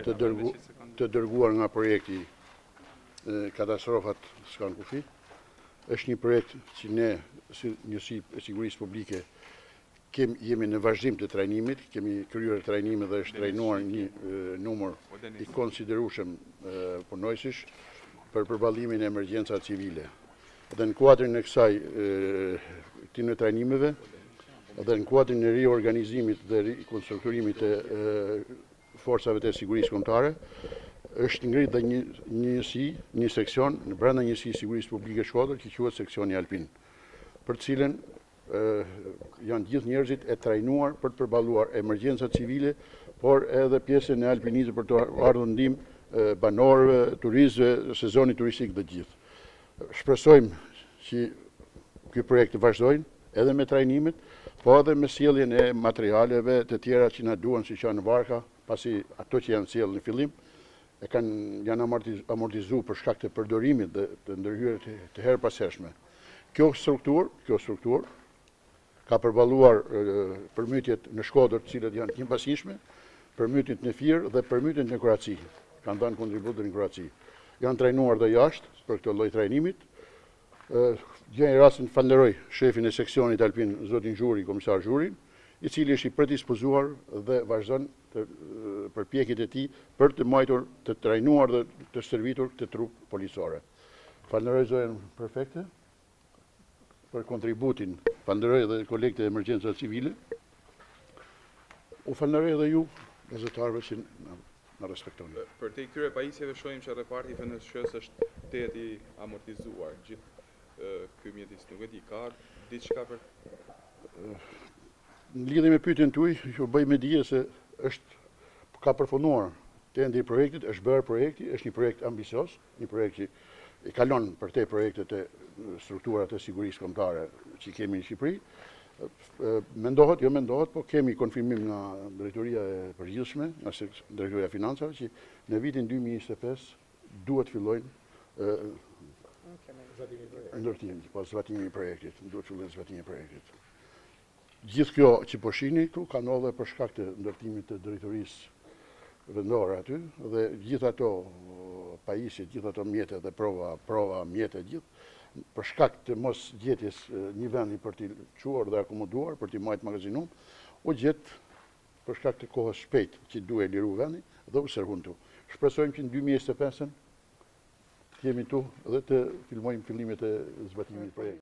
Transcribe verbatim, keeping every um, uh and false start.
të, dërgu, të dërguar nga projekti e, katastrofat s'kan kufi. Është një projekt që ne, si njësi e sigurisë publike, kem, jemi në vazhdim të trajnimit, kemi kryer trajnime dhe është trajnuar një e, numër i konsiderueshëm punojësish për përballimin e emergjenca civile. Dhe në kuadrin e kësaj këtyre në trajnimeve, dhe në kuadrin e riorganizimit dhe rikonstrukturimit të forcave të sigurisë kombëtare, është ngrit dhe një njësi, një seksion në brenda njësisë sigurisë publike Shkoder që quhet seksioni alpin, për të cilën janë gjithë njerëzit e trajnuar për të përballuar emergjencat civile, por edhe pjesën e alpinizmit për të ardhur ndihmë banorëve, turistëve, sezoni turistik dhe gjithë. Shpresojmë që ky projekt të vazhdojnë edhe me trajnimet, po edhe me sjelljen e materialeve të tjera që na duan, siç janë varka, pasi ato që janë sjellë në fillim e kanë janë amortizuar për shkak të përdorimit dhe të ndërhyrjes të, të herpashershme. Kjo strukturë, kjo strukturë ka përballuar përmytjet në Shkodër, të cilat janë të njëpasishme, përmytjet në Fier dhe përmytjet në Kroaci. Kanë dhënë kontribut në Kroaci. Janë trajnuar dhe jashtë për këtë lloj trajnimit. Gjej rastin falenderoj shefin e seksionit alpin, zotin Zhuri, komisar Zhurin, i cili është i predispozuar dhe vazhdon të përpjekjet e tij për të mbajtur, të trajnuar dhe të shërbitur këtë trup policore. Falenderoj zonën prefekte për kontributin. Falenderoj dhe kolegët e emergjencave civile. U falenderoj edhe ju, gazetarëve që në respektoni. Për te këtyre pajisjeve shohim që reparti i F N S H-s është teti amortizuar. Gjithë ky mjedis nuk e di, ka diçka për në lidhje me pyetjen tuaj, ju bëj me dije se është ka përfunduar tendi i projektit, është bërë projekti, është një projekt ambicioz, një projekt që i kalon për te projektet e strukturat e sigurisë kombëtare që kemi në Shqipëri. Mendohet, jo mendohet, po kemi konfirmim nga drejtoria e përgjithshme, nga drejtoria e financave, që në vitin dy mijë e njëzet e pesë duhet fillojnë ndërtimi, po zbatimi i projektit, duhet fillojnë zbatimi i projektit. Gjithë kjo që po shihni këtu ka ndodhur për shkak të ndërtimit të drejtorisë vendore aty, dhe gjithë ato pajisje, gjithë ato mjete dhe prova, prova, mjete gjithë, për shkak të mos gjetjes një vendi për t'i quar dhe akomoduar, për t'i majtë magazinum, u gjetë për shkak të kohës shpejt që duhet liru vendi dhe u sërhun tu. Shpresojmë që në dy mijë e njëzet e pesë jemi tu dhe të filmojmë fillimet e zbatimit projektit.